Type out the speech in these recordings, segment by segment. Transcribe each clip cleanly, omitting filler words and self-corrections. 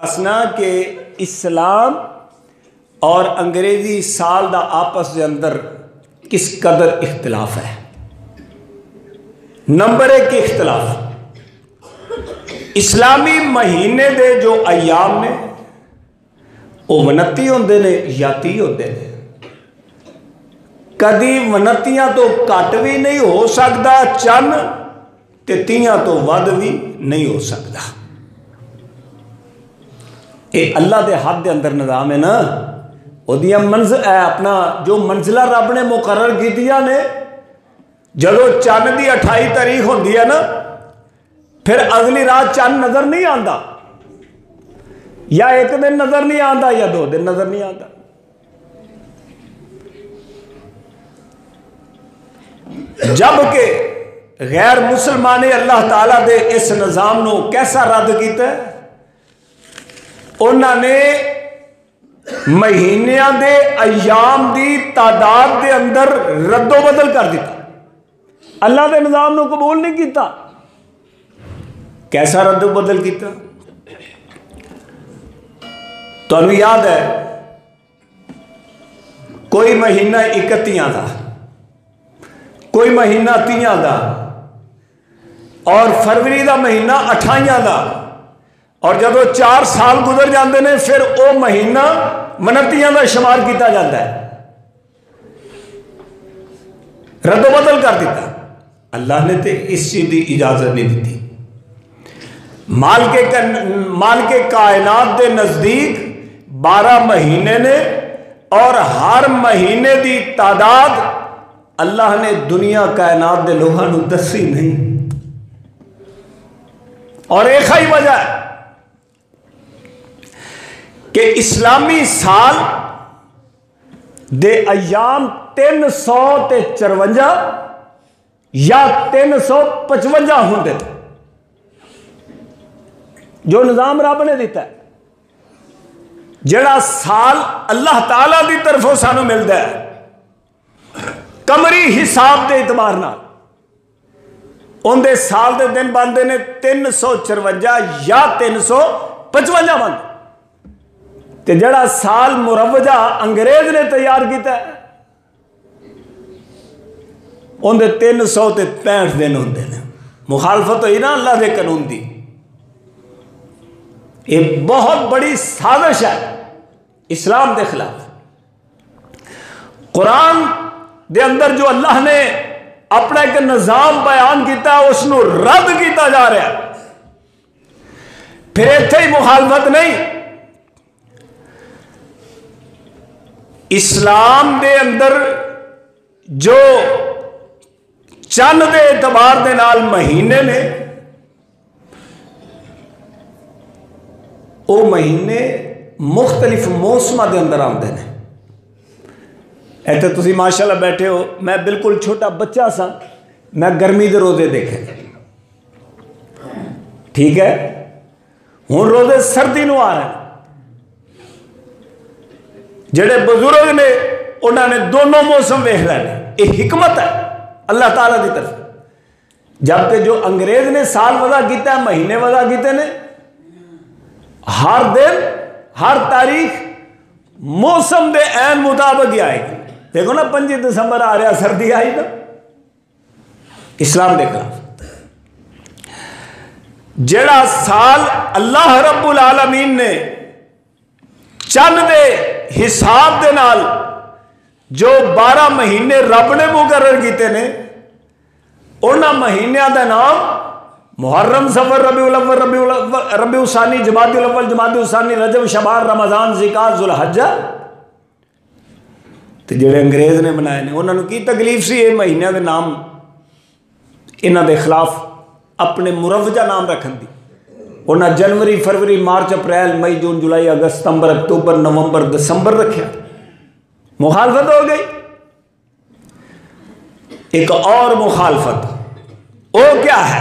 असना के इस्लाम और अंग्रेजी साल दा आपस के अंदर किस कदर इख्तिलाफ है। नंबर एक इख्तिलाफ, इस्लामी महीने दे जो अयाम ने वो 29 होंदे ने या 30 होंदे ने। कदी 29 तो घट भी नहीं हो सकता चंद, ते 30 तो वध भी नहीं हो सकता। ये अल्लाह के हाथ के अंदर निज़ाम है ना। उहदियां अपना जो मंजिला रब ने मुकर्रर कीतियां ने, जदों चंद की 28 तारीख होंदी है ना, फिर अगली रात चंद नजर नहीं आता, या एक दिन नजर नहीं आता या 2 दिन नजर नहीं आता। जबकि गैर मुसलमान ने अल्लाह ताला दे इस निज़ाम को कैसा रद्द किया। उन्होंने महीनों के अयाम की तादाद के अंदर रद्दो बदल कर दिता, अल्लाह के निज़ाम को कबूल नहीं किया। कैसा रद्दो बदल किया? तुहानू याद है कोई महीना 31 का, कोई महीना 30 का, और फरवरी का महीना 28 का, और जब 4 साल गुजर जाते हैं फिर वो महीना 29 का शुमार किया जाता है। रद्दो बदल कर दिता। अल्लाह ने तो इस चीज की इजाजत नहीं दी। माल के कायनात के नजदीक 12 महीने ने, और हर महीने की तादाद अल्लाह ने दुनिया कायनात के लोगों को दसी नहीं। और एक ही वजह है कि इस्लामी साल दे अयाम 354 या 355 होंगे, जो निज़ाम रब ने दिता है। जड़ा साल अल्लाह ताला की तरफों सानू मिलता है कमरी हिसाब के एतबार नाल, उनके साल के दिन बनते हैं 354 या 355 बनते। ते जड़ा साल मुरवजा अंग्रेज ने तैयार किया उनके 365 दिन होंगे ने। मुखालफत हुई ना अल्लाह के कानून की। ये बहुत बड़ी साजिश है इस्लाम के खिलाफ। कुरान दे अंदर जो अल्लाह ने अपना एक निज़ाम बयान किया उसको रद्द किया जा रहा है। फिर इत्थे ही मुखालफत नहीं, इस्लाम के अंदर जो चंद के एतबार के नाल महीने ने, वो महीने मुख्तलिफ मौसम के अंदर आते हैं। इतने तुम माशाल्लाह बैठे हो, मैं बिल्कुल छोटा बच्चा सा, मैं गर्मी के रोजे देखे, ठीक है। हुण रोजे सर्दी नूं आ रहे हैं। जेडे बुजुर्ग ने उन्होंने दोनों मौसम वेख लेने। ये हिकमत है अल्लाह ताला की तरफ। जबकि जो अंग्रेज ने साल वदा किया, महीने वदा किए ने, हर दिन हर तारीख मौसम के ऐन मुताबिक ही आएगी। देखो ना 25 दिसंबर आ रहा, सर्दी आई ना। इस्लाम के खिलाफ जेड़ा साल अल्लाह रब्बुल आलमीन ने चंद दे हिसाब दे नाल जो 12 महीने रब ने मुकर्रर किए ने, उन्होंने महीनों का नाम मुहर्रम, सफर, रबीउल अव्वल, रबीउल सानी, जमादुल अव्वल, जमादुल सानी, रजब, शबान, रमजान, ज़िकात, ज़ुल्हज्जा। तो जेडे अंग्रेज ने बनाए ने उन्होंने की तकलीफ सी ये महीनों के नाम इन्हों के खिलाफ अपने मुरवजा नाम रखन दी। उन्हें जनवरी, फरवरी, मार्च, अप्रैल, मई, जून, जुलाई, अगस्त, सितंबर, अक्तूबर, नवंबर, दिसंबर रखा। मुखालफत हो गई। एक और मुखालफत वो क्या है?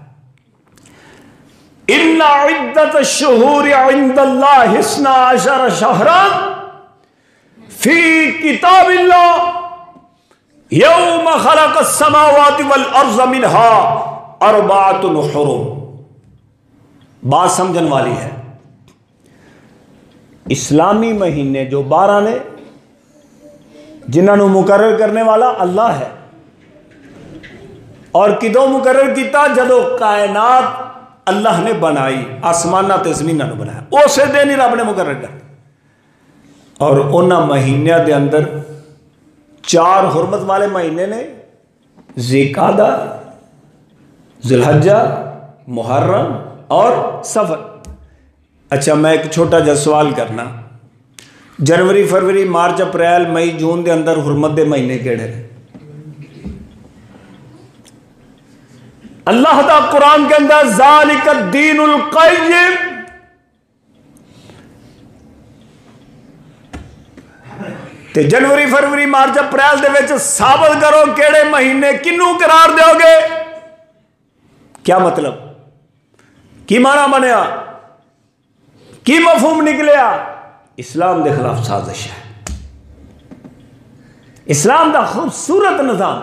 इन्ना इद्दत शुहूर इंदल्लाह इस्ना अशर शहरन फी किताबिल्लाह यौम खलक़स समावाति वल अर्ज़ मिनहा अर्बाअतुन हुरुम। बात समझन वाली है। इस्लामी महीने जो 12 ने, जिन्होंने मुकर्रर करने वाला अल्लाह है। और किदों मुकर्रर किया? जदों कायनात अल्लाह ने बनाई, आसमाना ते ज़मीना ने बनाया, उस दिन ही रब ने मुकर्रर कर। और उन्होंने महीनों के अंदर 4 हुरमत वाले महीने ने, ज़िलक़ादा, ज़ुल्हज्जा, मुहर्रम और सफ़र। अच्छा, मैं एक छोटा जा सवाल करना, जनवरी फरवरी मार्च अप्रैल मई जून के अंदर हुरमत के महीने केड़े ने? अल्लाह दा कुरान के अंदर ज़ालिका दीनुल क़य्यिम, ते जनवरी फरवरी मार्च अप्रैल दे विच साबित करो केड़े महीने किनू करार दोगे? क्या मतलब, की माना बनया, की मफहूम निकलिया? इस्लाम के खिलाफ साजिश है। इस्लाम का खूबसूरत निज़ाम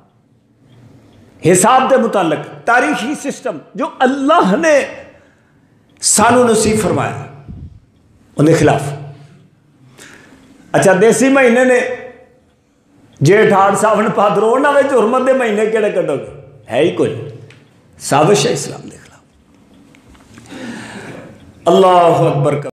हिसाब के मुतालिक तारीखी सिस्टम जो अल्लाह ने सानू नसीब फरमाया, उनके खिलाफ। अच्छा, देसी महीने ने जेठ हाड़ सावन भादरो, उन्होंने हुरमत के महीने केड़े कढोगे? है ही कोई? साजिश है इस्लाम के खिलाफ। अल्लाह अकबर।